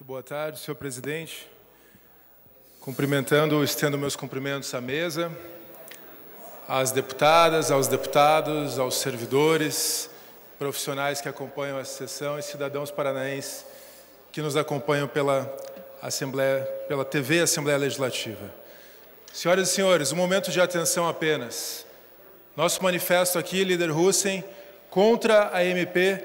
Muito boa tarde, senhor presidente. Cumprimentando, estendo meus cumprimentos à mesa, às deputadas, aos deputados, aos servidores, profissionais que acompanham essa sessão e cidadãos paranaenses que nos acompanham pela TV Assembleia Legislativa. Senhoras e senhores, um momento de atenção apenas. Nosso manifesto aqui, líder Hussen, contra a MP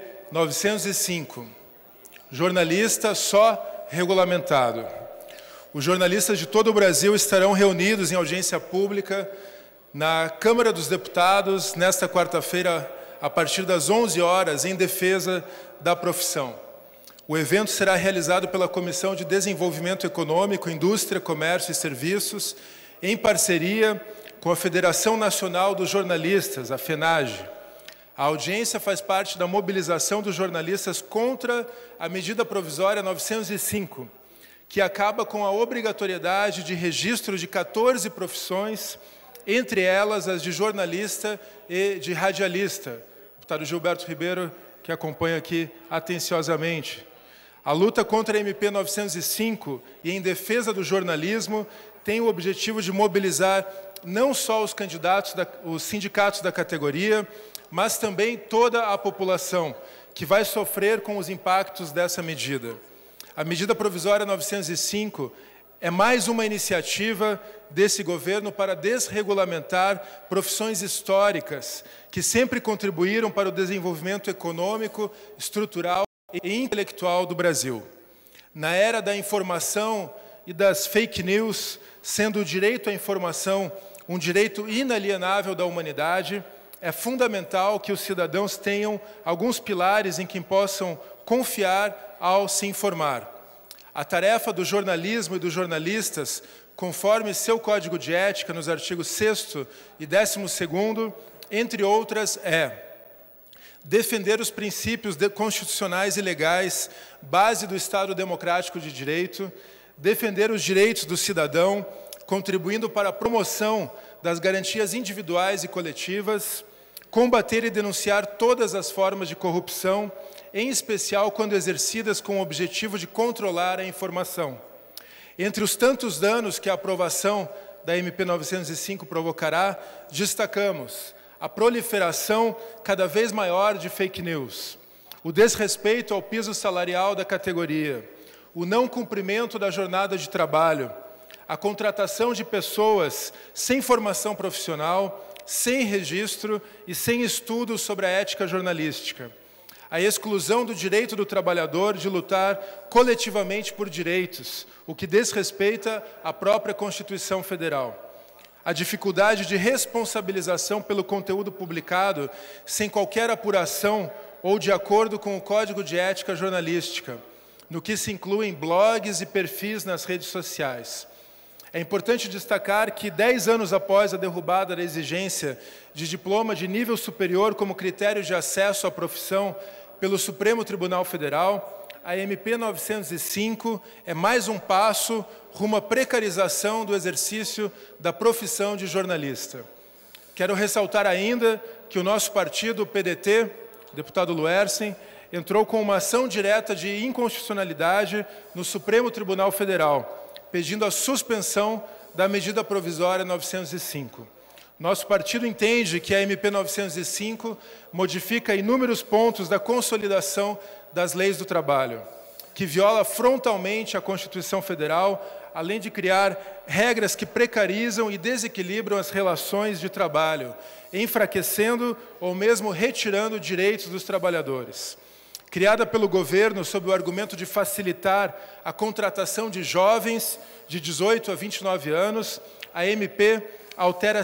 905. Jornalista só regulamentado. Os jornalistas de todo o Brasil estarão reunidos em audiência pública na Câmara dos Deputados nesta quarta-feira, a partir das 11 horas, em defesa da profissão. O evento será realizado pela Comissão de Desenvolvimento Econômico, Indústria, Comércio e Serviços, em parceria com a Federação Nacional dos Jornalistas, a FENAGE. A audiência faz parte da mobilização dos jornalistas contra a medida provisória 905, que acaba com a obrigatoriedade de registro de 14 profissões, entre elas as de jornalista e de radialista. O deputado Gilberto Ribeiro, que acompanha aqui atenciosamente. A luta contra a MP 905 e em defesa do jornalismo tem o objetivo de mobilizar não só os candidatos, os sindicatos da categoria, mas também toda a população que vai sofrer com os impactos dessa medida. A medida provisória 905 é mais uma iniciativa desse governo para desregulamentar profissões históricas que sempre contribuíram para o desenvolvimento econômico, estrutural e intelectual do Brasil. Na era da informação e das fake news, sendo o direito à informação um direito inalienável da humanidade, é fundamental que os cidadãos tenham alguns pilares em que possam confiar ao se informar. A tarefa do jornalismo e dos jornalistas, conforme seu Código de Ética, nos artigos 6º e 12º, entre outras, é defender os princípios constitucionais e legais, base do Estado Democrático de Direito, defender os direitos do cidadão, contribuindo para a promoção das garantias individuais e coletivas, combater e denunciar todas as formas de corrupção, em especial quando exercidas com o objetivo de controlar a informação. Entre os tantos danos que a aprovação da MP 905 provocará, destacamos a proliferação cada vez maior de fake news, o desrespeito ao piso salarial da categoria, o não cumprimento da jornada de trabalho, a contratação de pessoas sem formação profissional, sem registro e sem estudo sobre a ética jornalística, a exclusão do direito do trabalhador de lutar coletivamente por direitos, o que desrespeita a própria Constituição Federal, a dificuldade de responsabilização pelo conteúdo publicado sem qualquer apuração ou de acordo com o Código de Ética Jornalística, no que se incluem blogs e perfis nas redes sociais. É importante destacar que, 10 anos após a derrubada da exigência de diploma de nível superior como critério de acesso à profissão pelo Supremo Tribunal Federal, a MP 905 é mais um passo rumo à precarização do exercício da profissão de jornalista. Quero ressaltar ainda que o nosso partido, o PDT, o deputado Luersen, entrou com uma ação direta de inconstitucionalidade no Supremo Tribunal Federal, pedindo a suspensão da medida provisória 905. Nosso partido entende que a MP 905 modifica inúmeros pontos da consolidação das leis do trabalho, que viola frontalmente a Constituição Federal, além de criar regras que precarizam e desequilibram as relações de trabalho, enfraquecendo ou mesmo retirando direitos dos trabalhadores. Criada pelo governo sob o argumento de facilitar a contratação de jovens de 18 a 29 anos, a MP altera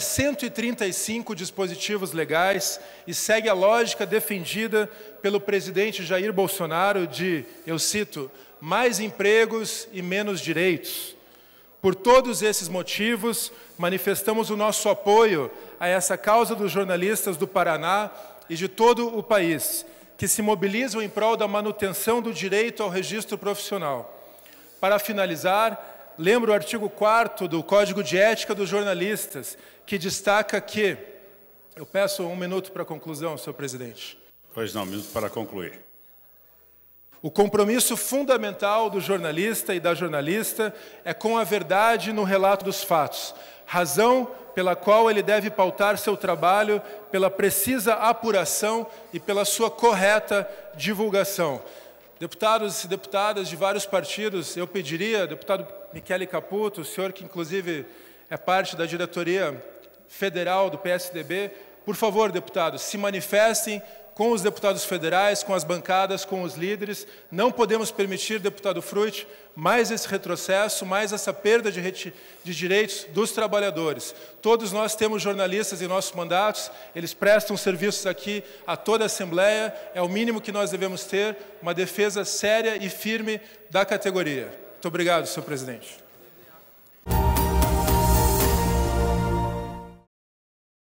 135 dispositivos legais e segue a lógica defendida pelo presidente Jair Bolsonaro de, eu cito, mais empregos e menos direitos. Por todos esses motivos, manifestamos o nosso apoio a essa causa dos jornalistas do Paraná e de todo o país, que se mobilizam em prol da manutenção do direito ao registro profissional. Para finalizar, lembro o artigo 4º do Código de Ética dos Jornalistas, que destaca que... Eu peço 1 minuto para a conclusão, senhor presidente. Pois não, 1 minuto para concluir. O compromisso fundamental do jornalista e da jornalista é com a verdade no relato dos fatos, razão pela qual ele deve pautar seu trabalho pela precisa apuração e pela sua correta divulgação. Deputados e deputadas de vários partidos, eu pediria, deputado Michele Caputo, o senhor que inclusive é parte da diretoria federal do PSDB, por favor, deputados, se manifestem com os deputados federais, com as bancadas, com os líderes. Não podemos permitir, deputado Fruit, mais esse retrocesso, mais essa perda de direitos dos trabalhadores. Todos nós temos jornalistas em nossos mandatos, eles prestam serviços aqui a toda a Assembleia, é o mínimo que nós devemos ter, uma defesa séria e firme da categoria. Muito obrigado, senhor presidente.